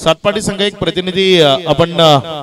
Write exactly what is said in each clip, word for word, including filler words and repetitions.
सातपाटी संघ एक प्रतिनिधी आपण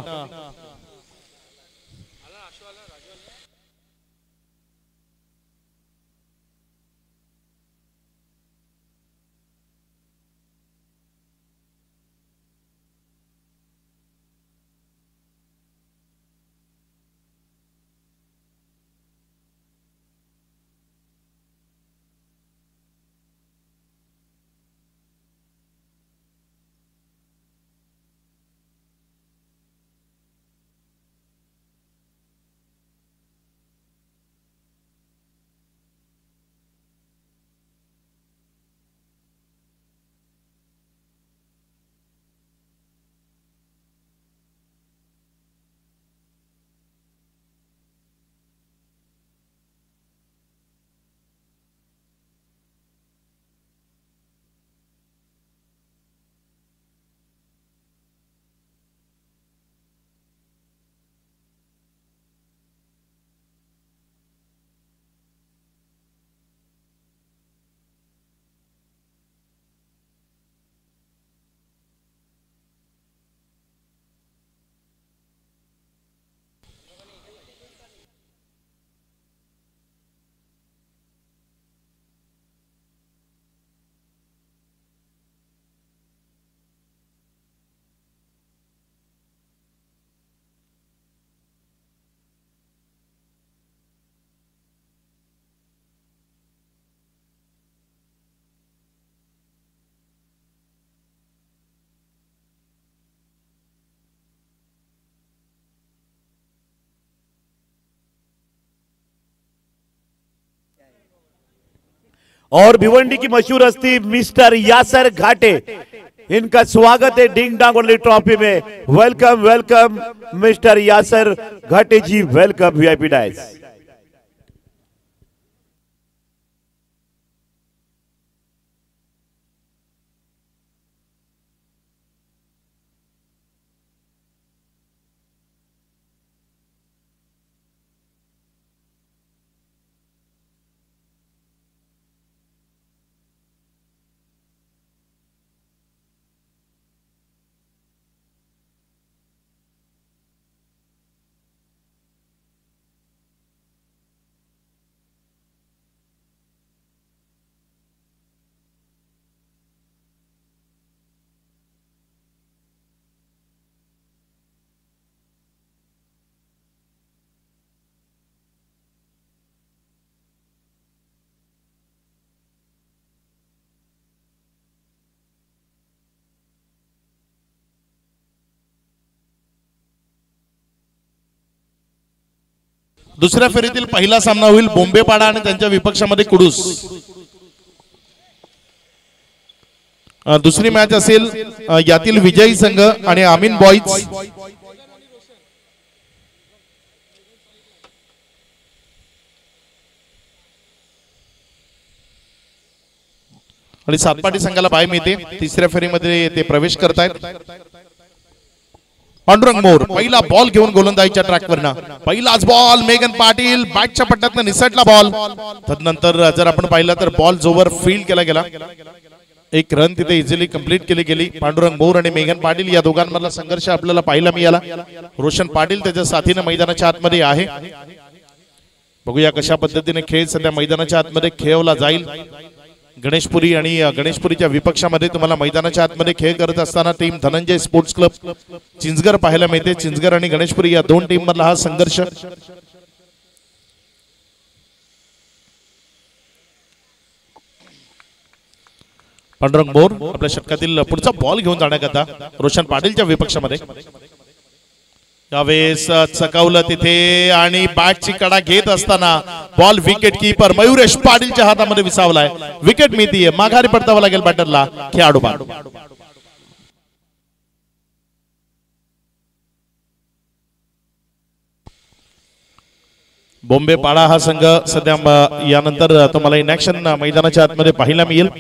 और भिवंडी की मशहूर हस्ती मिस्टर यासर घाटे, इनका स्वागत है डिंग डांग वाली ट्रॉफी में। वेलकम वेलकम मिस्टर यासर घाटे जी, वेलकम वीआईपी डाइस। दुसऱ्या फेरीतील पहिला सामना होईल बोंबेपाडा आणि त्यांच्या विपक्षामध्ये कुडूस। दुसरी मॅच असेल यातील विजयी संघ आणि आमीन बॉईज आणि सातपाटी संघाला पाय मिळते। तिसऱ्या फेरीमध्ये ते प्रवेश करतायत। पांडुरंग मोर पहिला बॉल घेऊन गोलंदाजीच्या ट्रॅकवर ना पहिलाच बॉल मेघन पाटील बॅटच्या पट्ट्यातनं निसटला बॉल। तदनंतर जर आपण पाहिलं तर बॉल जोवर फील्ड केला गेला, एक रन तिथे इझिली कंप्लीट केली गेली। पांडुरंग मोर आणि मेघन पाटील या दोघांमधला संघर्ष आपल्याला पाहायला मिळाला। रोशन पाटील त्याच्या साथीने मैदानाच्या आतमध्ये आहे। बघूया कशा पद्धतीने खेळ सध्या मैदानाच्या आतमध्ये खेळवला जाईल। गणेशपुरी आणि गणेशपुरीच्या विपक्षामध्ये तुम्हाला मैदानाच्या आतमध्ये खेळ करत असताना team Dhananjay sports club Chinchghar पाहायला मिळते। चिंचगर आणि गणेशपुरी या दोन टीम मधला हा संघर्ष। पांडुरंग मोर आपल्या षटकातील पुढचा बॉल घेऊन जाण्याकरता रोशन पाटीलच्या विपक्षामध्ये यावेळेस चकावलं तिथे आणि बॅटची कडा घेत असताना बॉल विकेट कीपर मयुरेश पाटीलच्या हातामध्ये विसावलाय। विकेट मिळतीये, माघारी परतावा लागेल बॅटरला खेळाडू बाद। बोंबेपाडा हा संघ सध्या यानंतर तुम्हाला इन ऍक्शन मैदानाच्या आतमध्ये पाहायला मिळेल।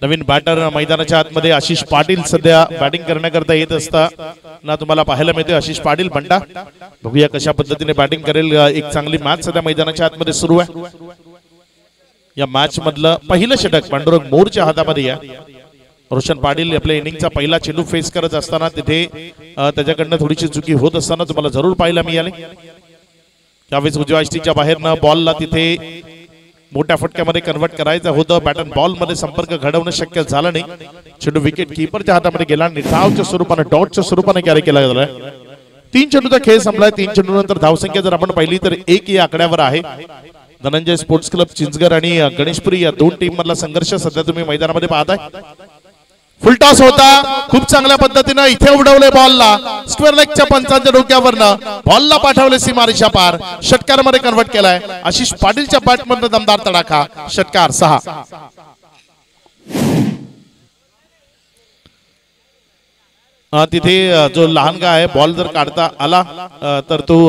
नवीन बॅटर मैदानाच्या आतमध्ये आशिष पाटील सध्या बॅटिंग करण्याकरता येत असता ना तुम्हाला पाहायला मिळते. आशिष पाटील बंटा बघूया कशा पद्धतीने बॅटिंग करेल. एक चांगली मॅच सध्या मैदानाच्या आतमध्ये सुरू आहे. या मॅच मधलं पहिलं षटक पांडुरंग मोरच्या हातामध्ये आहे. रोशन पाटील आपल्या इनिंगचा पहिला चेंडू फेस करत असताना तिथे त्याच्याकडनं थोडीशी चुकी होत असताना तुम्हाला जरूर पाहायला मिळाले. त्यावेळेस उजव्या आष्टीच्या बाहेरनं बॉलला तिथे मोठ्या फटक्यामध्ये कन्वर्ट करायचं होतं. बॅटन बॉल मध्ये संपर्क घडवणं शक्य झालं नाही. चेंडू विकेट कीपरच्या हातामध्ये गेला. निठावच्या स्वरूपाने डॉटच्या स्वरूपाने कॅरी केला गेलाय. तीन चेंडूचा खेळ संपलाय. तीन चेंडू नंतर धावसंख्या जर आपण पाहिली तर एक या आकड्यावर आहे. धनंजय स्पोर्ट्स क्लब चिंचगड आणि गणेशपुरी या दोन टीम मधला संघर्ष सध्या तुम्ही मैदानामध्ये पाहताय. फुलटॉस होता. खूप चांगल्या पद्धतीने इथे उडवले बॉलला. स्क्वेअर लेगच्या पंचांच्या डोक्यावरनं बॉलला पाठवले सीमारेषा पार. षटकारामध्ये कन्वर्ट केलाय. आशिष पाटीलच्या बॅटमधनं दमदार तडाखा. षटकार सहा. तिथे जो लहानगा आहे बॉल जर काढता आला तर तो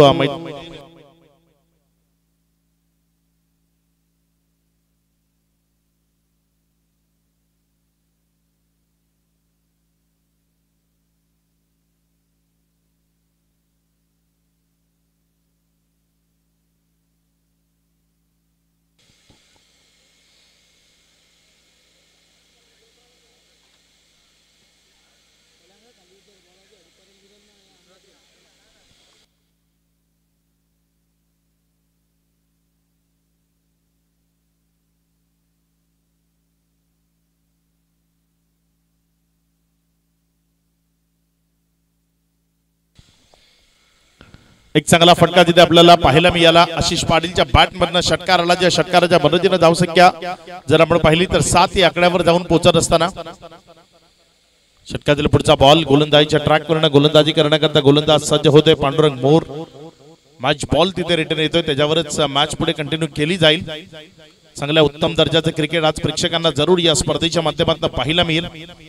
एक चांगला फटका तिथे आपल्याला पाहायला मिळाला. आशिष पाटीलच्या बॅट मधनं षटकार आला. ज्या षटकाराच्या मदतीने धावसंख्या जर आपण पाहिली तर सात या आकड्यावर जाऊन पोहोचत असताना षटकातील पुढचा बॉल गोलंदाजीच्या ट्रॅक वरनं गोलंदाजी करण्याकरता गोलंदाज सज्ज होते. पांडुरंग मोर मॅच बॉल तिथे रिटर्न येतोय. त्याच्यावरच मॅच पुढे कंटिन्यू केली जाईल. चांगल्या उत्तम दर्जाचं क्रिकेट आज प्रेक्षकांना जरूर या स्पर्धेच्या माध्यमातून पाहायला मिळेल.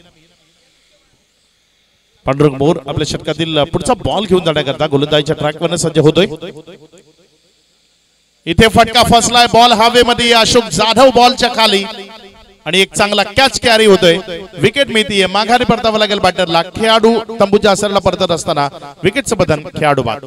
पांडुरंग मोर आपल्या षटकातील पुढचा बॉल घेऊन जाण्याकरता गोलंदाजीच्या ट्रॅकवर सज्ज होतोय. इथे फटका फसलाय. बॉल हवेमध्ये. अशोक जाधव बॉलच्या खाली आणि एक चांगला कॅच कॅरी होतोय. विकेट मिळतीये. माघारी परतावं लागेल बॅटरला. खेळाडू तंबूच्या असरला परतत असताना विकेटचं बदन खेळाडू बाद.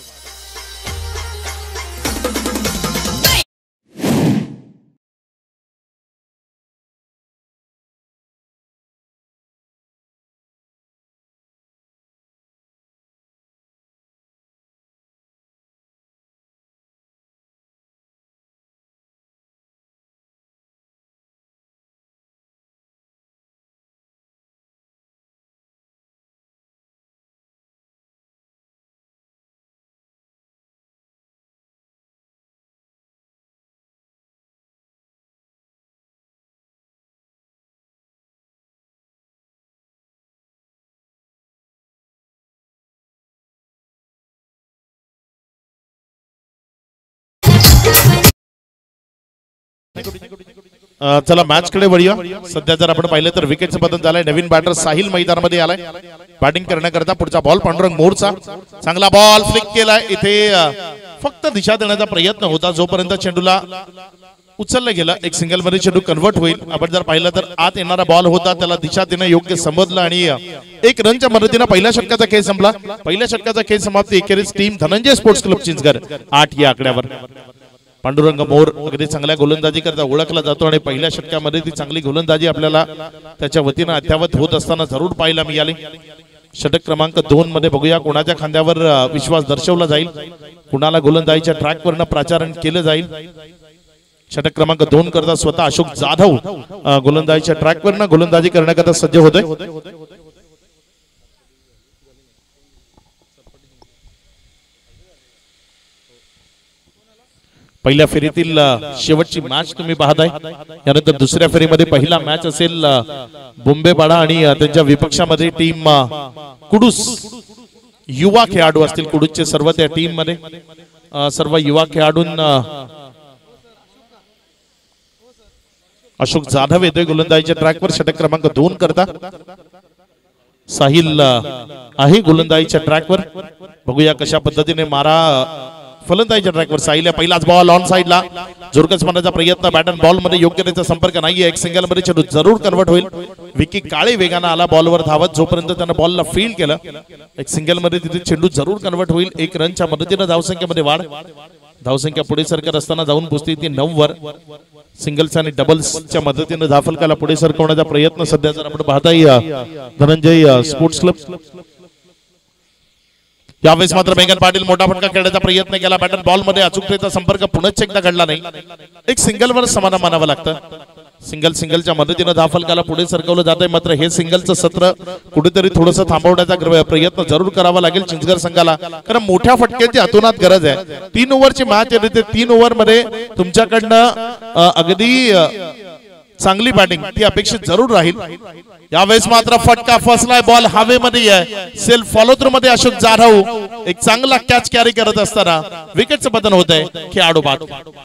चला मॅच कडे वळूया. सध्या जर आपण पाहिलं तर विकेटचं बदल झालंय. नवीन बॅटर साहिल मैदानामध्ये आलाय बॅटिंग करण्याकरता. पुढचा बॉल पांडुरंग मोरचा. चांगला बॉल फ्लिक केलाय. इथे फक्त दिशा देण्याचा प्रयत्न होता. जोपर्यंत चेंडूला उचललं गेलं एक सिंगल मध्ये चेंडू कन्वर्ट होईल. आपण जर पाहिलं तर आत येणारा बॉल होता. त्याला दिशा देणं योग्य समजलं आणि एक रनच्या मदतीने पहिल्या षटकाचा खेळ संपला. पहिल्या षटकाचा खेळ समाप्ती एकेरीच team Dhananjay sports club Chinchghar आठ या आकड्यावर. पांडुरंग मोर अगदी चांगल्या गोलंदाजी करता ओळखला जातो आणि पहिल्या षटकामध्ये ती चांगली गोलंदाजी आपल्याला त्याच्या वतीनं अद्यावत होत असताना जरूर पाहायला मिळाली. षटक क्रमांक दोन मध्ये बघूया कोणाच्या खांद्यावर विश्वास दर्शवला जाईल. कुणाला गोलंदाजीच्या ट्रॅकवरनं प्राचारण केलं जाईल. षटक क्रमांक दोन करता स्वतः अशोक जाधव गोलंदाजीच्या ट्रॅकवरनं गोलंदाजी करण्याकरता सज्ज होतोय. पहिल्या फेरीतील शेवटची मॅच तुम्ही पाहताय. यानंतर दुसऱ्या फेरीमध्ये पहिला मॅच असेल बोंबेपाडा आणि त्यांच्या विपक्षामध्ये टीम कुडूस. युवा खेळाडू असतील कुडूसचे सर्व त्या टीम मध्ये. सर्व युवा खेळाडूंना अशोक जाधव येतोय गोलंदाजीच्या ट्रॅकवर. षटक क्रमांक दोन करता साहिल आहे गोलंदाजीच्या ट्रॅकवर. बघूया कशा पद्धतीने मारा फलंदाजीच्या ट्रॅकवर साहिल पहिलाच बॉल ऑन साइडला जोरकस मारण्याचा प्रयत्न बॅट अँड बॉल मध्ये योग्य त्याचा संपर्क नाहीये एक सिंगल मध्ये चेंडू जरूर कन्वर्ट होईल विकी काळे वेगाने आला बॉलवर धावत जोपर्यंत त्याने बॉलला फील्ड केलं एक सिंगल मध्ये तिथे चेंडू जरूर कन्वर्ट होईल एक रनच्या मदतीने धावसंख्येमध्ये वाढ धावसंख्या पुढे सरकत असताना जाऊन पोहोचते ती नऊ वर सिंगल्स आणि डबल्सच्या मदतीने धाफलकाला पुढे सरकवण्याचा प्रयत्न सध्या जर आपण पाहताय धनंजय स्पोर्ट्स क्लब यावेळेस मात्र मेघन पाटील मोठा फटका खेळण्याचा प्रयत्न केला बॅटन बॉल मध्ये अचूकतेचा संपर्क पुन्हा एकदा घडला नाही एक सिंगल वर समाधान मानावं लागतं सिंगल सिंगलच्या मदतीने धाफलकाला पुढे सरकवलं जात आहे मात्र हे सिंगलचं सत्र कुठेतरी थोडंसं थांबवण्याचा प्रयत्न जरूर करावा लागेल चिंचगड संघाला कारण मोठ्या फटक्याची अतोनात गरज आहे तीन ओव्हरची मॅच आहे ते तीन ओव्हर मध्ये तुमच्याकडनं अगदी चांगली बॅटिंग ती अपेक्षित जरूर राहील यावेळेस मात्र फटका फसलाय बॉल हवेमध्ये आहे सेल्फ फॉलो थ्रू मध्ये अशोक जाधव एक चांगला कॅच कॅरी करत असताना विकेटचं पतन होत आहे खेळाडू बाद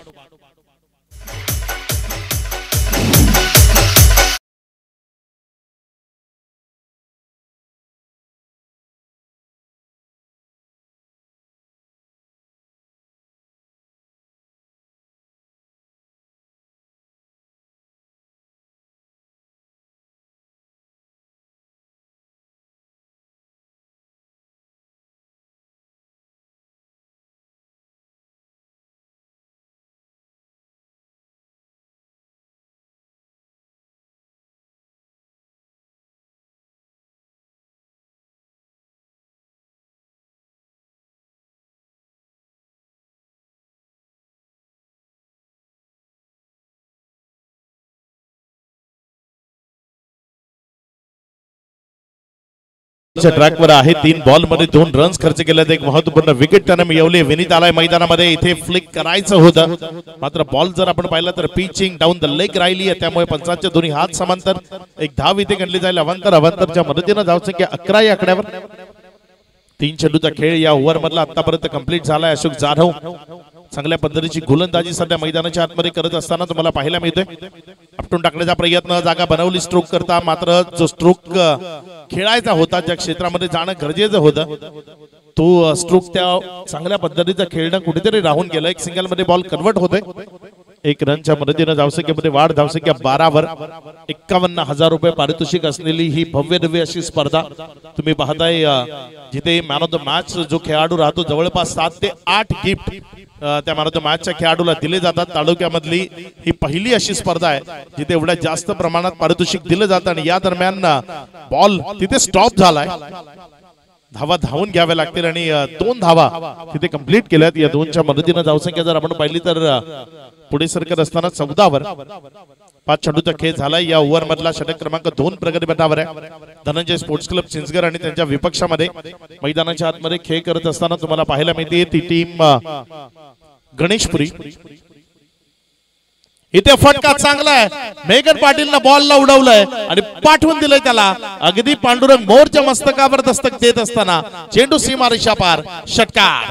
ट्रॅकवर आहे तीन बॉल मध्ये दोन रन्स खर्च केले एक महत्वपूर्ण विकेट त्याने मिळवली विनीत आलाय मैदानामध्ये इथे फ्लिक करायचं होतं मात्र बॉल जर आपण पाहिला तर पिचिंग डाऊन द लेग राहिली आहे त्यामुळे पंचांचे दोन्ही हात समांतर एक धाव इथे गणली जाईल अवांतर अवांतरच्या मदतीने धावसंख्या अकरा या आकड्यावर तीन चेंडूचा खेळ या ओव्हर मधला आतापर्यंत कंप्लीट झालाय अशोक जाधव चांगल्या पद्धतीची गोलंदाजी सध्या मैदानाच्या आतमध्ये करत असताना तुम्हाला पाहायला मिळतोय आपटून टाकण्याचा प्रयत्न जागा बनवली स्ट्रोक करता मात्र जो स्ट्रोक खेळायचा होता ज्या क्षेत्रामध्ये जाणं गरजेचं होतं तो स्ट्रोक त्या चांगल्या पद्धतीचं खेळणं कुठेतरी राहून गेलं एक सिंगल मध्ये बॉल कन्वर्ट होते एक रनच्या मदतीने धावसंख्येमध्ये वाढ धावसंख्या बारा वर एक्कावन्न हजार रुपये पारितोषिक असलेली ही भव्य दिव्य अशी स्पर्धा तुम्ही पाहताय जिथे मॅन ऑफ द मॅच जो खेळाडू राहतो जवळपास सात ते आठ गिफ्ट त्या मॅन ऑफ द मॅचच्या खेळाडूला दिले जातात तालुक्यामधली ही पहिली अशी स्पर्धा आहे जिथे एवढ्या जास्त प्रमाणात पारितोषिक दिलं जातं आणि या दरम्यान बॉल तिथे स्टॉप झालाय धावा धावून घ्याव्या लागतील आणि दोन धावा तिथे कंप्लीट केल्यात या दोनच्या मदतीने धावसंख्या जर आपण पाहिली तर पुढे सरकत असताना चौदावर पाच चेंडूचा खेळ झालाय या ओव्हर मधला षटक क्रमांक दोन प्रगती पथावर आहे धनंजय स्पोर्ट्स क्लब चिंचगड आणि त्यांच्या विपक्षामध्ये मैदानाच्या आतमध्ये खेळ करत असताना तुम्हाला पाहायला मिळते ती टीम गणेशपुरी इथे फटका चांगला आहे मेघन पाटीलनं बॉलला उडवलंय आणि पाठवून दिलंय त्याला अगदी पांडुरंग मोरच्या मस्तकावर दस्तक देत असताना चेंडू सीमारेषा पार षटकार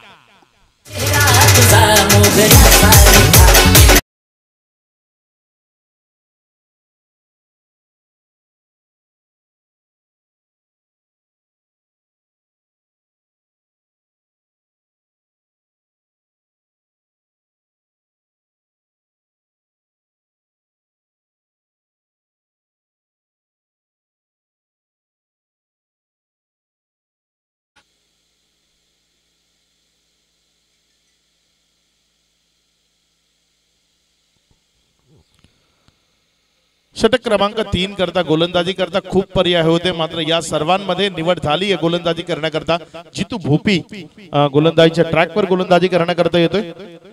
षटक क्रमांक तीन करता गोलंदाजी करता खूप पर्याय होते मात्र या सर्वांमध्ये निवड झाली आहे गोलंदाजी करण्याकरता जितू भोपी गोलंदाजीच्या ट्रॅकवर गोलंदाजी करण्याकरता येतोय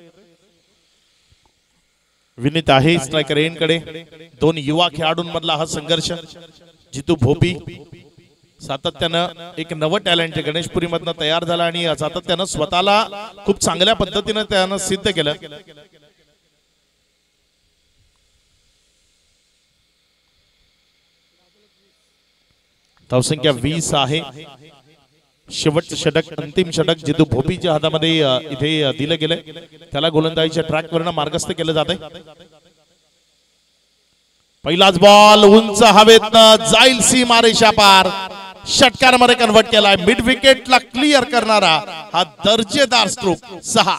विनीत आहे स्ट्रायकर एंडकडे दोन युवा खेळाडूंमधला हा संघर्ष जितू भोपी सातत्यानं एक नवं टॅलेंट गणेशपुरी मधनं तयार झाला आणि सातत्यानं स्वतःला खूप चांगल्या पद्धतीने त्यानं सिद्ध केलं धावसंख्या वीस आहे शेवटचं षटक अंतिम षटक जितू भोपीच्या हातामध्ये इथे दिलं गेलंय त्याला गोलंदाजीच्या ट्रॅकवरनं मार्गस्थ केलं जाते पहिलाच बॉल उंच हवेतनं जाईल सीमारेषा पार षटकारामध्ये कन्वर्ट केलाय. मिड विकेटला क्लिअर करणारा हा दर्जेदार स्ट्रोक सहा.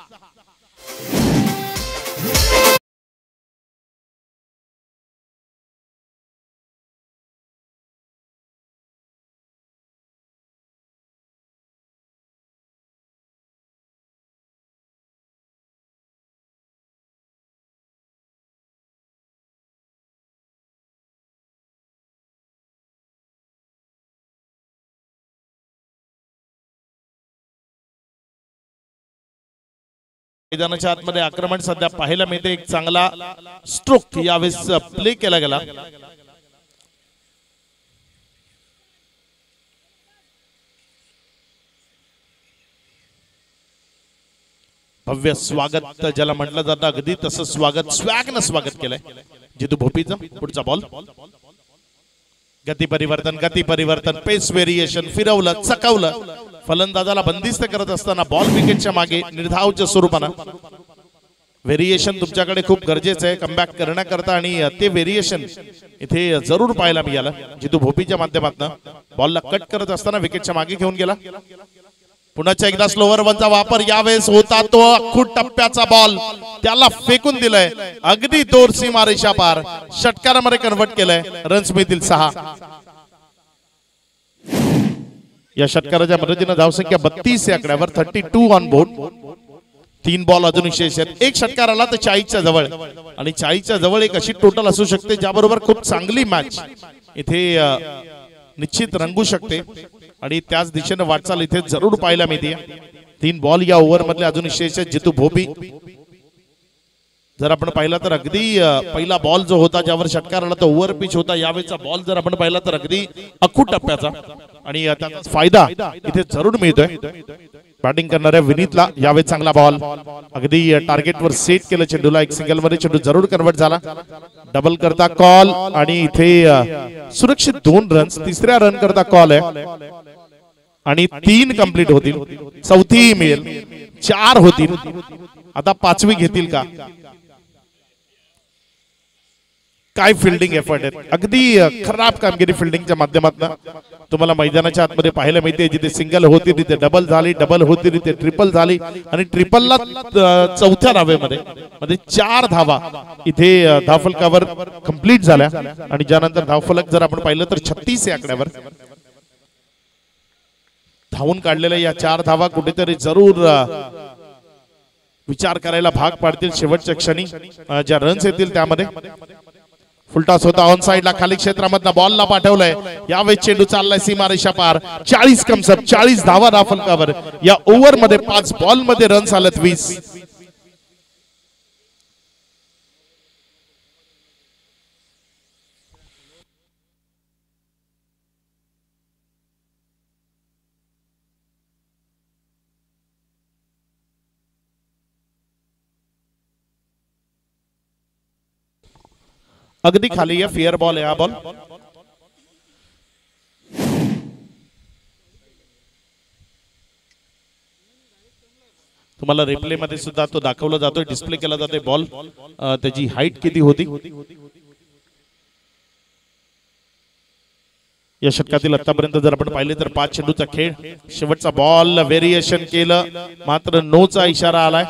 मैदानाच्या आतमध्ये आक्रमण सध्या पाहायला मिळते. एक चांगला स्ट्रोक यावेळेस प्ले केला गेला. भव्य स्वागत ज्याला म्हटलं जातं अगदी तसं स्वागत स्वॅग न स्वागत केलंय जितू भोपीचं. पुढचा बॉल गती परिवर्तन गती परिवर्तन पेस व्हेरिएशन फिरवलं चकवलं. फलंदाजाला बंदिस्त करत असताना बॉल विकेटच्या मागे निर्धावच्या स्वरूपानं व्हेरिएशन तुमच्याकडे खूप गरजेचं आहे कमबॅक करण्याकरता आणि ते व्हेरिएशन इथे जरूर पाहायला मिळालं. जितू भोपीच्या माध्यमातून बॉलला कट करत असताना विकेटच्या मागे घेऊन गेला. पुन्हा एकदा स्लोवर वनचा वापर यावेळेस होता तो अख्खूट टप्प्याचा बॉल त्याला फेकून दिलाय अगदी दोर सीमारेषा पार. षटकारामध्ये कन्वर्ट केलंय. रन्स मिळतील सहा. या षटकाराच्या मदतीने धावसंख्या बत्तीस या आकड्यावर थर्टी टू ऑन बोर्ड. तीन बॉल अजून शेष आहेत. एक षटकार आला तर चाळीसच्या जवळ आणि चाळीसच्या जवळ एक अशी टोटल असू शकते ज्याबरोबर खूप चांगली मॅच इथे निश्चित रंगू शकते आणि त्याच दिशेने वाटचाल इथे जरूर पाहायला मिळते. तीन बॉल या ओव्हर मधले अजून शेष आहेत. जितू भोपी जर आपण पाहिला तर अगदी पहिला बॉल जो होता ज्यावर षटकार आला तो ओव्हर पिच होता. यावेळेचा बॉल जर आपण पाहिला तर अगदी अखूट टप्प्याचा आणि त्याचा फायदा इथे जरूर मिळतोय. बॅटिंग करणाऱ्या विनीतला यावेळी चांगला बॉल अगदी टार्गेटवर सेट केलं चेंडूला. एक सिंगल मध्ये चेंडू जरूर कन्वर्ट झाला. डबल करता कॉल आणि इथे सुरक्षित दोन रन्स. तिसऱ्या रन करता कॉल आहे आणि तीन कंप्लीट होतील. चौथी मिळेल. चार होतील. आता पाचवी घेतील का? काय फिल्डिंग एफर्ट आहेत. अगदी खराब कामगिरी फिल्डिंगच्या माध्यमातून तुम्हाला मैदानाच्या आतमध्ये पाहायला मिळते. जिथे सिंगल होती तिथे डबल झाली. डबल होती तिथे ट्रिपल झाली आणि ट्रिपलला चौथ्या धावेमध्ये मध्ये चार धावा इथे धावफलकावर कंप्लीट झाल्या आणि ज्यानंतर धावफलक जर आपण पाहिलं तर छत्तीस या आकड्यावर धावून काढलेल्या या चार धावा कुठेतरी जरूर विचार करायला भाग पाडतील. शेवटच्या क्षणी ज्या रन्स येतील त्यामध्ये फुलटॉस होता ऑन साइडला खाली क्षेत्रामधनं बॉलला पाठवलंय. यावेळी चेंडू चाललाय सीमारेषा पार. चाळीस कमसप चाळीस धावा धावफलकावर. या ओव्हर मध्ये पाच बॉल मध्ये रन्स आलेत वीस. अगदी खाली आहे. फेअर बॉल आहे हा बॉल. तुम्हाला रिप्ले मध्ये सुद्धा तो दाखवला जातोय. डिस्प्ले केला जातोय बॉल त्याची हाईट किती होती. या षटकातील आतापर्यंत जर आपण पाहिले तर पाच चेंडूचा खेळ. शेवटचा बॉल व्हेरिएशन केलं मात्र नोचा इशारा आलाय.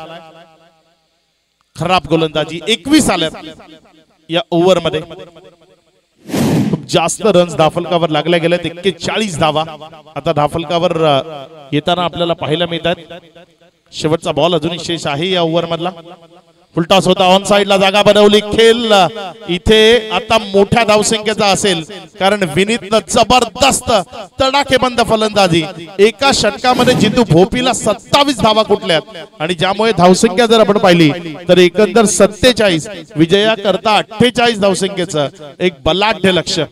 खराब गोलंदाजी. एकवीस आल्यात या ओव्हर मध्ये. खूप जास्त रन्स धावफलकावर लागल्या गेल्यात. एक्केचाळीस धावा आता धावफलकावर येताना आपल्याला पाहायला मिळतात. शेवटचा बॉल अजूनही शेष आहे या ओव्हर मधला. फुलटॉस होता ऑन साइडला जागा बनवली. खेळ इथे आता मोठ्या धावसंख्येचा असेल कारण विनीतनं जबरदस्त तडाखेबंद फलंदाजी. एका षटकामध्ये जितू भोपीला सत्तावीस धावा कुठल्यात आणि ज्यामुळे धावसंख्या जर आपण पाहिली तर एकंदर सत्तेचाळीस विजया करता अठ्ठेचाळीस धावसंख्येचं एक बलाढ्य लक्ष.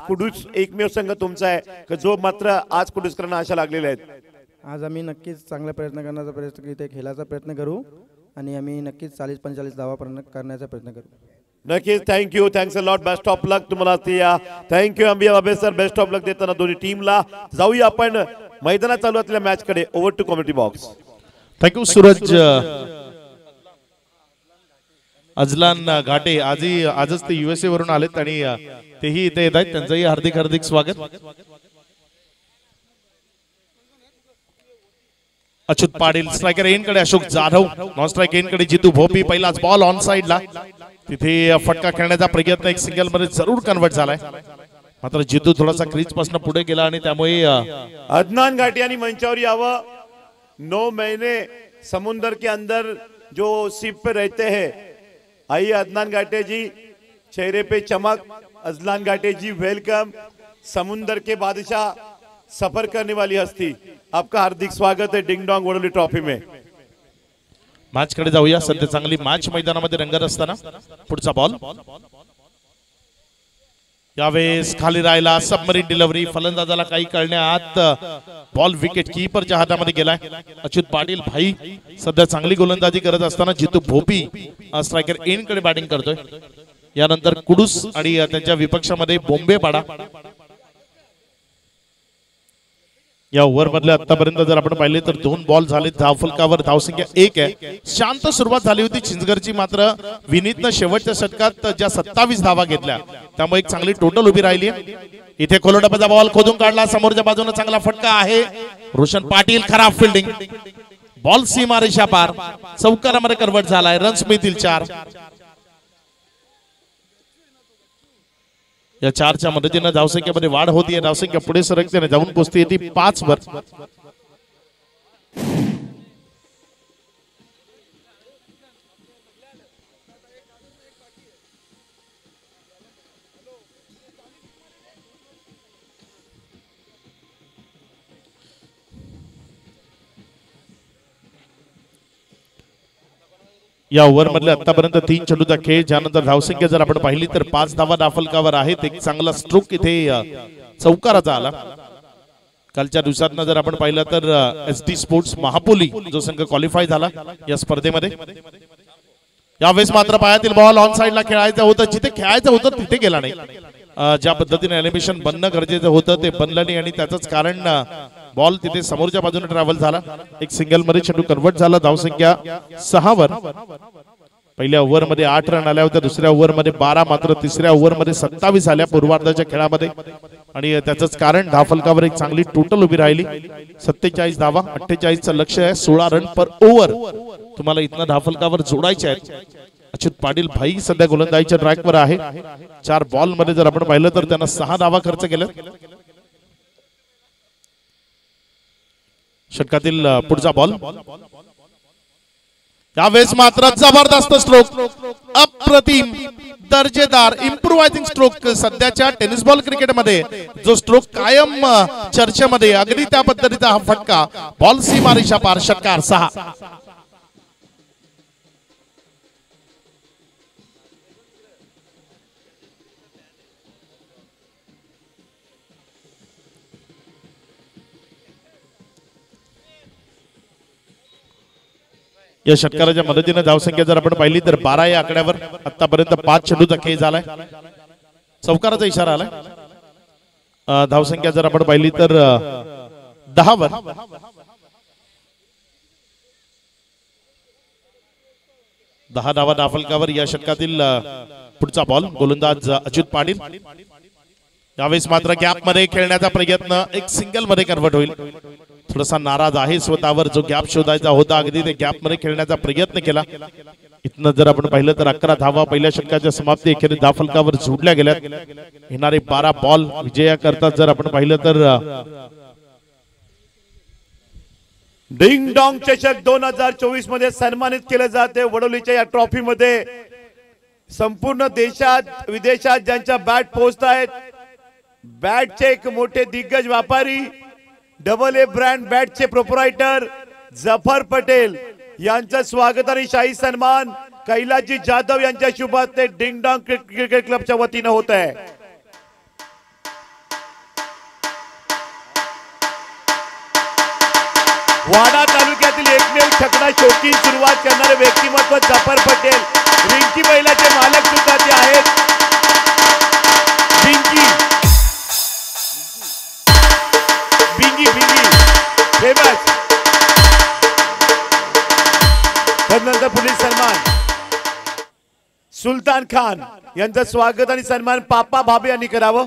कुडूस एकमेव संघ तुमचा आहे का जो मात्र आज कुडूसकरांना आशा लागलेल्या आहेत? आज आम्ही नक्कीच चांगला प्रयत्न करण्याचा प्रयत्न इथे खेळायचा प्रयत्न करू आणि आम्ही नक्कीच चाळीस पंचेचाळीस धावा करण्याचा प्रयत्न करू. नक्कीच. Thank you. Thanks a lot. Best of luck तुम्हाला ते या. थँक्यू अंबिया बाबे सर. बेस्ट ऑफ लक देताना दोन्ही टीमला. जाऊया आपण मैदानात चालू असलेल्या मॅच कडे. Over to commentary box. Thank you Suraj. Ajlan Ghate आजही आजच ते युएसए वरून आलेत आणि तेही इथे येत आहेत. त्यांचंही हार्दिक हार्दिक स्वागत. अच्युत पाटील स्ट्रायकर एन कडे Ashok Jadhav, non strike end कडे जितू भोपी. पहिलाच बॉल ऑन साइडला. तिथे फटका खेळण्याचा प्रयत्न एक सिंगल मध्ये जरूर कन्वर्ट झालाय. मात्र जितू थोडासा क्रीज पासून पुढे गेला आणि त्यामुळे अदनान घाटी आणि मंचावर यावं. नौ महीने समुंदर के अंदर जो शिप पे रहते हैं, आइए अदनान घाटे जी, चेहरे पे चमक. अदनान घाटे जी वेलकम. समुंदर के बादशाह, सफर करने वाली हस्ती, आपका हार्दिक स्वागत है डिंग डोंग वडोली ट्रॉफी में. मॅच कडे जाऊया. सध्या चांगली मॅच मैदानामध्ये रंगत असताना पुढचा बॉल यावेळेस खाली राहिला. Submarine delivery. फलंदाजाला काही कळण्यात बॉल विकेट कीपरच्या हातामध्ये गेलाय. अच्युत पाटील भाई सध्या चांगली गोलंदाजी करत असताना जितू भोपी स्ट्रायकर एन कडे बॅटिंग करतोय. यानंतर कुडूस आणि त्यांच्या विपक्षामध्ये बोंबेपाडा. या ओव्हर मधले आतापर्यंत जर आपण पाहिले तर दोन बॉल झाले. धाव फलकावर धावसंख्या एक आहे. शांत सुरुवात झाली होती चिंचगडची, मात्र विनीतनं शेवटच्या षटकात ज्या सत्तावीस धावा घेतल्या त्यामुळे एक चांगली टोटल उभी राहिली. इथे खोलोडपाचा बॉल खोदून काढला. समोरच्या बाजूने चांगला फटका आहे. रोशन पाटील खराब फिल्डिंग. बॉल सीमा रेषा पार. चौकारामध्ये कन्वर्ट झालाय. रन्स मिळतील चार. या चारच्या मदतीने धावसंख्येमध्ये वाढ होतीये. धावसंख्या पुढे सरकते जाऊन पोहोचते येते पाच वर. या ओव्हर मधले आतापर्यंत तीन चेंडूचा खेळ, ज्यानंतर धावसंख्या जर आपण पाहिली तर पाच धावा दाफलकावर आहेत. एक चांगला स्ट्रोक इथे चौकाराचा आला. कालच्या दिवसात जर आपण पाहिलं तर एस डी स्पोर्ट्स महापोली जो संघ क्वालिफाय झाला या स्पर्धेमध्ये. यावेळेस मात्र पायातील बॉल ऑन साइडला खेळायचं होतं. जिथे खेळायचं होतं तिथे गेला नाही. ज्या पद्धतीने एलिमिनेशन बनणं गरजेचं होतं ते बनलं नाही आणि त्याचंच कारण बॉल तिथे समोरच्या बाजूने ट्रॅव्हल झाला. एक सिंगल मध्ये चेंडू कन्वर्ट झाला. धावसंख्या सहा वर. पहिल्या ओव्हर मध्ये आठ रन आल्या होत्या. दुसऱ्या ओव्हर मध्ये बारा, मात्र तिसऱ्या ओव्हर मध्ये सत्तावीस आल्या पूर्वार्धाच्या खेळामध्ये आणि त्याचंच कारण धावफलकावर एक चांगली टोटल उभी राहिली. सत्तेचाळीस धावा, अठ्ठेचाळीस चं लक्ष आहे. सोळा रन पर ओव्हर तुम्हाला इथनं धावफलकावर जोडायचे आहेत. अच्युत पाटील भाई सध्या गोलंदाजीच्या ट्रॅकवर आहे. चार बॉल मध्ये जर आपण पाहिलं तर त्यांना सहा धावा खर्च केल्या. षटकातील पुढचा बॉल यावेळेस मात्र जबरदस्त स्ट्रोक. अप्रतिम दर्जेदार इम्प्रोवायझिंग स्ट्रोक. सध्याच्या टेनिस बॉल क्रिकेटमध्ये जो स्ट्रोक कायम चर्चेमध्ये, अगदी त्या पद्धतीचा हा फटका. बॉल सीमा रेषा पार. षटकार सहा. या षटकाराच्या मदतीने धावसंख्या जर आपण पाहिली तर बारा या आकड्यावर आतापर्यंत पाच चेंडूचा खेळ झालाय. चौकाराचा इशारा आलाय. धावसंख्या जर आपण पाहिली तर दहा वर. दहा धावा दाफलकावर. या षटकातील पुढचा बॉल गोलंदाज अच्युत पाटील. यावेळेस मात्र गॅप मध्ये खेळण्याचा प्रयत्न एक सिंगल मध्ये कन्वर्ट होईल. थोडासा नाराज आहे स्वतःवर. जो गॅप शोधायचा होता अगदी ते गॅप मध्ये खेळण्याचा प्रयत्न केला. इथनं जर आपण पाहिलं तर अकरा धावा पहिल्या षटकाच्या समाप्ती एखेरी धावफलकावर जोडल्या गेल्या. येणारे बारा बॉल विजया करतात जर आपण पाहिलं तर डिंग डॉंग चषक दोन हजार चोवीस मध्ये सन्मानित केले जाते. वडोलीच्या या ट्रॉफी मध्ये संपूर्ण देशात विदेशात ज्यांच्या बॅट पोहोचत आहेत, बॅटचे एक मोठे दिग्गज व्यापारी, डबल ए ब्रँड बॅटचे प्रोप्रायटर जफर पटेल यांचं स्वागत आणि शाही सन्मान कैलासजी जाधव यांच्या शुभ हस्ते डिंग डॉंग क्रिकेट क्लबच्या वतीने होत आहे. वाडा तालुक्यातील एकमेव छकडा शौकीन सुरुवात करणारे व्यक्तिमत्व जफर पटेल रिंकी बैलाचे मालक सुद्धा ते आहेत. बिंगी बिंगी बिंगी फेमस. त्यानंतर पोलीस सन्मान सुलतान खान यांचं स्वागत आणि सन्मान पापा भाबे यांनी करावं.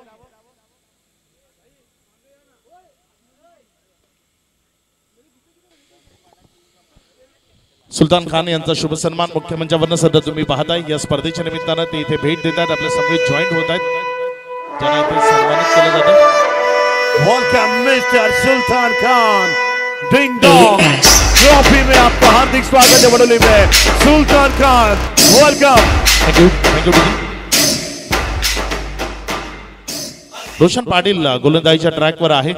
सुलतान खान यांचा शुभ सन्मान मुख्य मंचावरनं सध्या तुम्ही पाहताय. या स्पर्धेच्या निमित्तानं ते इथे भेट देत आहेत, आपल्या समवेत जॉईंट होत आहेत, त्यांना इथे सन्मानित केलं जातं. Welcome mister Sultan Khan. Ding dong trophy में आपका हार्दिक स्वागत है. वडोली में Sultan Khan welcome. Thank you thank you. Roshan Patil गोलंदाजीच्या ट्रॅकवर आहे.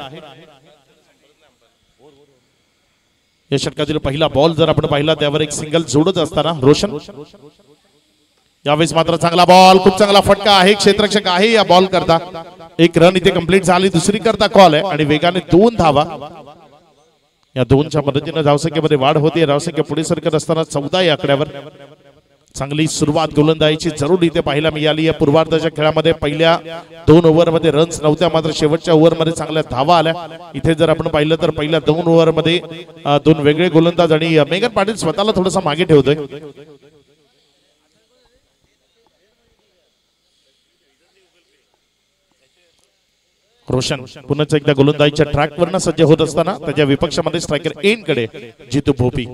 या षटकातील पहिला बॉल जर आपण पाहिला त्यावर एक सिंगल जोडत असताना रोशन. यावेळेस मात्र चांगला बॉल, खूप चांगला फटका आहे, क्षेत्ररक्षक आहे या बॉल करता. एक रन इथे कंप्लीट झाली, दुसरी करता कॉल आहे आणि वेगाने दोन धावा. या दोनच्या मदतीने धावसंख्येमध्ये वाढ होते. धावसंख्या पुढे सरकत असताना चौदा या आकड्यावर चांगली सुरुवात गोलंदाजीची जरूर इथे पाहायला मिळाली. या पूर्वार्धाच्या खेळामध्ये पहिल्या दोन ओव्हरमध्ये रन्स नव्हत्या, मात्र शेवटच्या ओव्हरमध्ये चांगल्या धावा आल्या. इथे जर आपण पाहिलं तर पहिल्या दोन ओव्हरमध्ये दोन वेगळे गोलंदाज आणि मेगन पाटील स्वतःला थोडासा मागे ठेवतोय. रोशन पुन्हा एकदा गोलंदाजीच्या ट्रॅकवरनं सज्ज होत असताना त्याच्या विपक्षामध्ये स्ट्रायकर एन कडे जितू भोपी.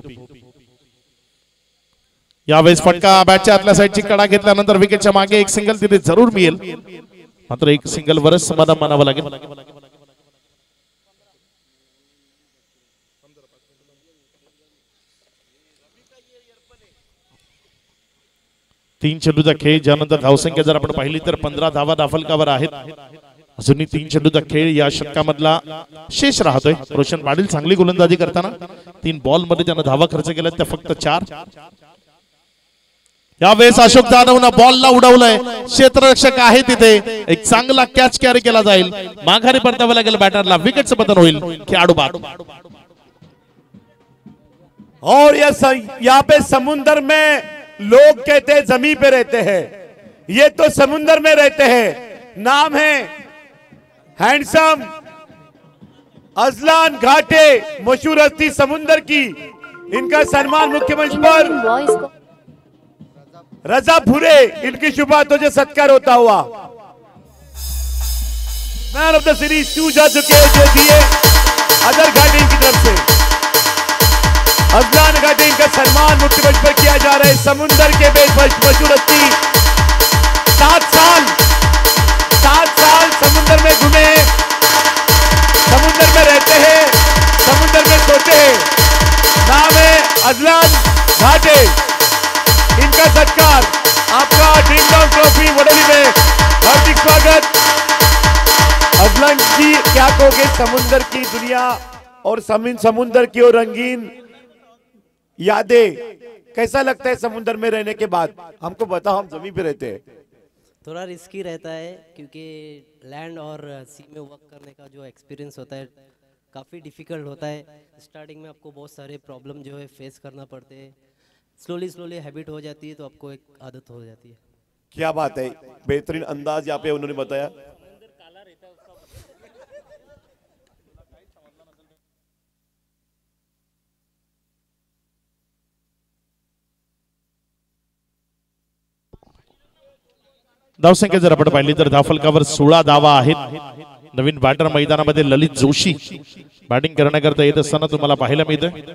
यावेळेस फटका बॅटच्या आतल्या साईडची कडा घेतल्यानंतर विकेटच्या मागे एक सिंगल तिथे जरूर मिळेल, मात्र एक सिंगल वरच समाधान मानावं लागेल. तीन चेंडूचा खेळ, ज्यानंतर धावसंख्या जर आपण पाहिली तर पंधरा धावा दाफलकावर आहेत. अजूनही तीन चेंडूचा खेळ या षटकामधला शेष राहतोय. रोशन पाटील चांगली गोलंदाजी करताना तीन बॉल मध्ये त्यानं धावा खर्च केल्या त्या फक्त चार. यावेळेस अशोक जाधवनं बॉलला उडवलंय, क्षेत्ररक्षक आहे तिथे, एक चांगला कॅच कॅरी केला जाईल, माघारी परतावं लागेल बॅटरला, विकेटचं पतन होईल, खेळाडू बाद. और ये स, यहाँ पे समुंदर में लोग कहते हैं जमीन पे रहते हैं, ये तो समुंदर में रहते हैं. नाम है हैंडसम अजलान घाटे, मशहूर हस्ती समुंदर की. इनका सम्मान मुख्य मंच पर रजा भूरे, इनकी शुभ हाथों से सत्कार होता हुआ. मैन ऑफ द सीरीज टू जा चुके जो दिए अजर घाटे की तरफ से. अजलान घाटे इनका सम्मान मुख्य मंच पर किया जा रहा है. समुंदर के बेच मशहूर हस्ती, सात साल सात साल समुंदर में घूमे, समुंदर में रहते हैं, समुंदर में सोते हैं. नाम है अजलान घाटे. इनका सत्कार आपका ड्रीम डॉग ट्रॉफी वडोली में हार्दिक स्वागत. अजलान जी, क्या कहोगे समुंदर की दुनिया और समुंदर की और रंगीन यादें, कैसा लगता है समुंदर में रहने के बाद? हमको बताओ, हम जमीन पे रहते हैं. थोड़ा रिस्की रहता है क्योंकि लैंड और सी में वर्क करने का जो एक्सपीरियंस होता है काफ़ी डिफ़िकल्ट होता है. स्टार्टिंग में आपको बहुत सारे प्रॉब्लम जो है फेस करना पड़ते हैं. स्लोली स्लोली हैबिट हो जाती है तो आपको एक आदत हो जाती है. क्या बात है, बेहतरीन अंदाज यहाँ पे उन्होंने बताया. धावसंख्या जर आपण पाहिली तर धावफलकावर सोळा धावा आहेत. नवीन बॅटर मैदानामध्ये ललित जोशी बॅटिंग करण्याकरता येत असताना तुम्हाला पाहायला मिळतं.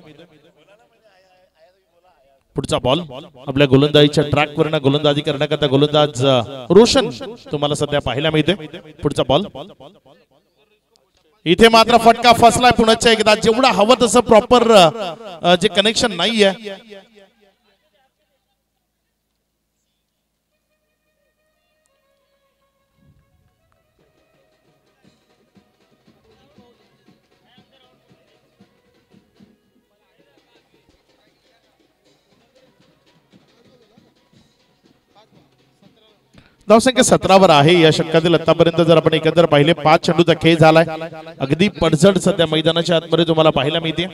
पुढचा बॉल आपल्या गोलंदाजीच्या ट्रॅकवरनं गोलंदाजी करण्याकरता गोलंदाज रोशन तुम्हाला सध्या पाहायला मिळते. पुढचा बॉल इथे मात्र फटका फसलाय पुण्याच्या एकदा. जेवढा हवं तसं प्रॉपर जे कनेक्शन नाहीये. धावसंख्या सतरावर आहे. या षटकातील आतापर्यंत जर आपण एकंदर पाहिले पाच चेंडूचा खेळ झालाय. अगदी पडझड सध्या मैदानाच्या आतमध्ये तुम्हाला पाहायला मिळते.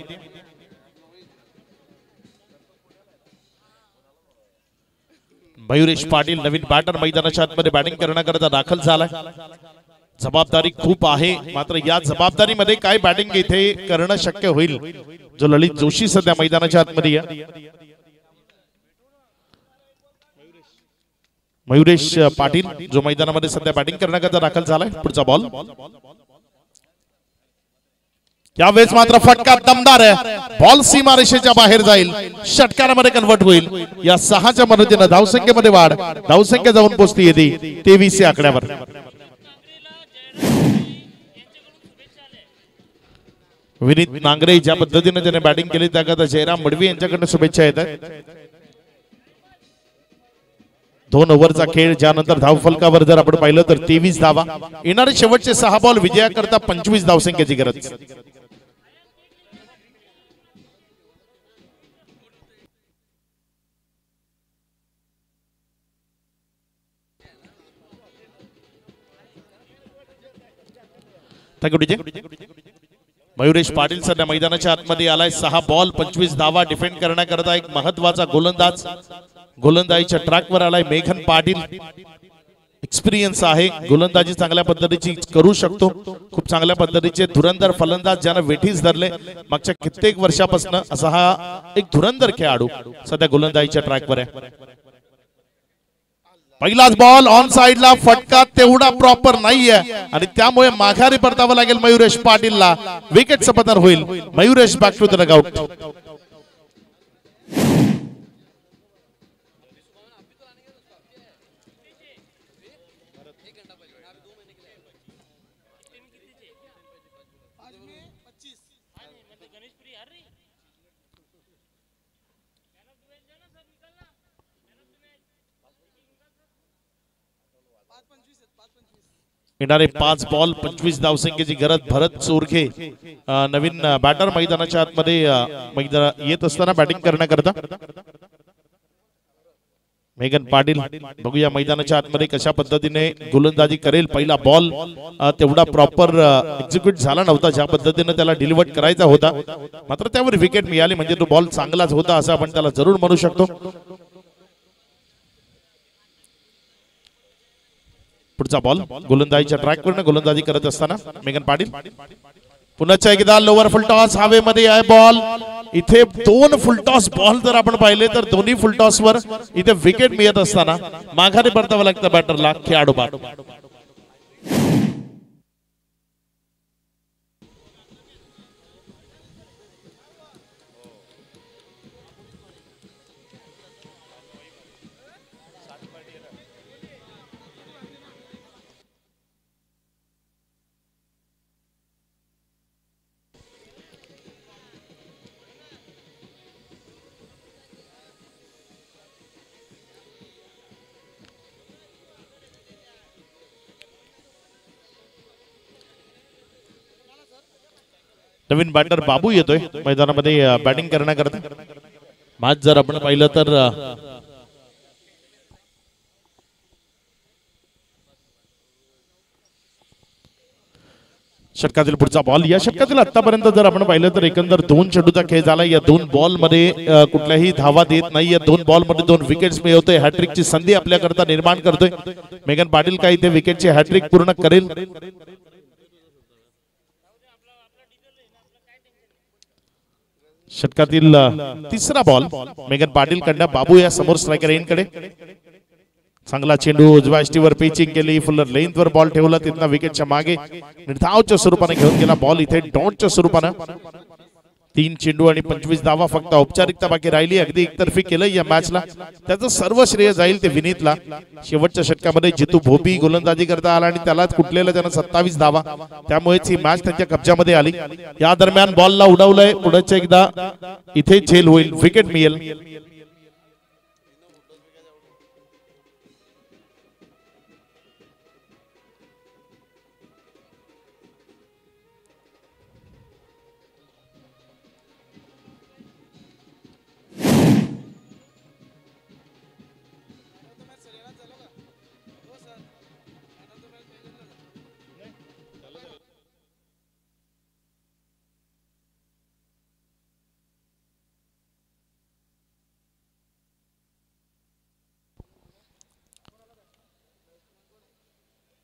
मयुरेश पाटील नवीन बॅटर मैदानाच्या आतमध्ये बॅटिंग करण्याकरता दाखल झालाय. जबाबदारी खूप आहे, मात्र या जबाबदारीमध्ये काय बॅटिंग इथे करणं शक्य होईल. जो ललित जोशी सध्या मैदानाच्या आतमध्ये आहे. मयुरेश पाटील जो मैदानामध्ये सध्या बॅटिंग करण्याकरता दाखल झालाय. पुढचा बॉल यावेळेस मात्र फटका दमदार आहे. बॉल सीमारेषेच्या बाहेर जाईल, षटकारामध्ये कन्वर्ट होईल. या सहाच्या मदतीने धावसंख्येमध्ये वाढ, धावसंख्या जाऊन पोहोचती येते तेवीस या आकड्यावर. विनीत नांगरे ज्या पद्धतीने त्याने बॅटिंग केली त्याकरता जयराम मडवी यांच्याकडून शुभेच्छा येत आहेत. दोन ओव्हरचा खेळ, ज्यानंतर धावफलकावर जर आपण पाहिलं तर तेवीस धावा. येणारे शेवटचे सहा बॉल विजयाकरता पंचवीस धावसंख्येची गरज. मयुरेश पाटील सध्या मैदानाच्या आतमध्ये आलाय. सहा बॉल पंचवीस धावा डिफेंड करण्याकरता एक महत्वाचा गोलंदाज गोलंदाजीच्या ट्रॅकवर आलाय. मेघन पाटील एक्सपिरियन्स आहे, गोलंदाजी चांगल्या पद्धतीची करू शकतो. खूप चांगल्या पद्धतीचे धुरंधर फलंदाज ज्यानं वेठीस धरले मागच्या कित्येक वर्षापासून, असा हा एक धुरंधर खेळाडू सध्या गोलंदाजीच्या ट्रॅकवर आहे. पहिलाच बॉल ऑन साइडला, फटका तेवढा प्रॉपर नाहीये आणि त्यामुळे माघारी परतावं लागेल मयुरेश पाटीलला. विकेटचं पतन होईल. Mayuresh back to the dugout. येणारे पाच बॉल पंचवीस धावसंख्येची गरज. भरत चोरखे नवीन बॅटर मैदानाच्या आतमध्ये मैदान येत असताना बॅटिंग करण्याकरता. मेघन पाटील बघूया मैदानाच्या आतमध्ये कशा पद्धतीने गोलंदाजी करेल. पहिला बॉल तेवढा प्रॉपर एक्झिक्यूट झाला नव्हता ज्या पद्धतीने त्याला डिलिव्हर करायचा होता, मात्र त्यावर विकेट मिळाली. म्हणजे तो बॉल चांगलाच होता असं आपण त्याला जरूर म्हणू शकतो. पुढचा बॉल गोलंदाजीच्या ट्रॅकवरनं गोलंदाजी करत असताना मेघन पाटील पुन्हा एकदा लोअर फुलटॉस हवेमध्ये आहे. बॉल इथे दोन फुलटॉस बॉल जर आपण पाहिले तर दोन्ही फुलटॉस वर इथे विकेट मिळत असताना माघारी परतावं लागतं बॅटरला. खेळाडू बाद. नवीन बॅटर बाबू येतोय मैदानामध्ये बॅटिंग करण्याकरता. मॅच जर आपण पाहिलं तर षटकातील पुढचा बॉल. या षटकातील आतापर्यंत जर आपण पाहिलं तर एकंदर दोन चेंडूचा खेळ झाला. या दोन बॉल मध्ये कुठल्याही धावा देत नाही. या दोन बॉल मध्ये दोन विकेट्स मिळवतोय. हॅट्रिकची संधी आपल्याकरता निर्माण करतोय. मेघन पाटील काय इथे विकेटची हॅट्रिक पूर्ण करेल. षटकातील तिसरा बॉल मेघन पाटील कडनं बाबू या समोर स्ट्रायकर एंडकडे. चांगला चेंडू उजव्या यष्टीवर पिचिंग केली. फुल्लर लेंथ वर बॉल ठेवला. तिथनं विकेटच्या मागे निर्धावच्या स्वरूपाने घेऊन गेला बॉल. इथे डॉटच्या स्वरूपानं तीन चेंडू आणि पंचवीस धावा फक्त औपचारिकता बाकी राहिली. अगदी एकतर्फी केलं या मॅचला. त्याचं सर्व श्रेय जाईल ते विनीतला. शेवटच्या षटकामध्ये जितू भोपी गोलंदाजी करता आला आणि त्याला कुठलेलं त्यानं सत्तावीस धावा, त्यामुळेच ही मॅच त्यांच्या कब्जामध्ये आली. या दरम्यान बॉलला उडवलंय. पुढच्या एकदा इथे झेल होईल. विकेट मिळेल.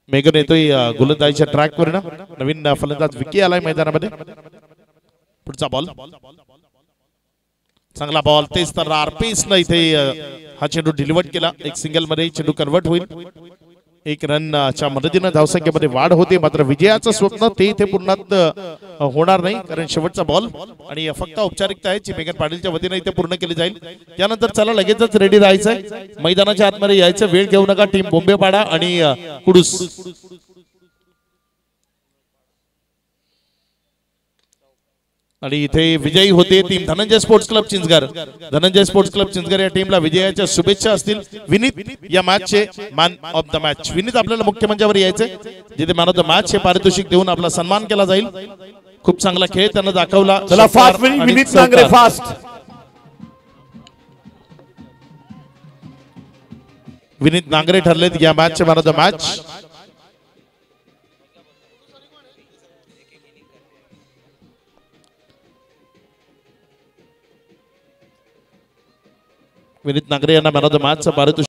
मेघन येतोय अ, गोलंदाजीच्या ट्रॅकवर ना. नवीन अ, फलंदाज विकी आलाय मैदानामध्ये. पुढचा बॉल चांगला बॉल तेच तर आरपीएसनं इथे अ, हा चेंडू डिलिव्हर केला. एक सिंगल मध्ये चेंडू कन्वर्ट होईल. एक रन च्या मदतीनं धावसंख्येमध्ये वाढ होते. मात्र विजयाचं स्वप्न ते इथे पूर्ण होणार नाही कारण शेवटचा बॉल आणि फक्त औपचारिकता आहे जी मेघन पाटीलच्या वतीनं इथे पूर्ण केली जाईल. त्यानंतर चला लगेचच रेडी राहायचंय. मैदानाच्या आतमध्ये यायचं. वेळ घेऊ नका. टीम बोंबेपाडा आणि अ, कुडूस आणि इथे विजयी होते team Dhananjay sports club Chinchghar. Dhananjay sports club Chinchghar या टीमला विजयाच्या शुभेच्छा असतील. विनीत या मॅचचे man of the match. Vineet आपल्याला मुख्य मंचावर यायचे जिथे मॅन ऑफ द मॅच हे पारितोषिक देऊन आपला सन्मान केला जाईल. खूप चांगला खेळ त्यांना दाखवला. चला फास्ट विनीत नांगरे फास्ट. विनीत नांगरे ठरलेत या मॅचचे man of the match. Vineet Nangare यांना मॅन ऑफ द मॅचचं पारितोषिक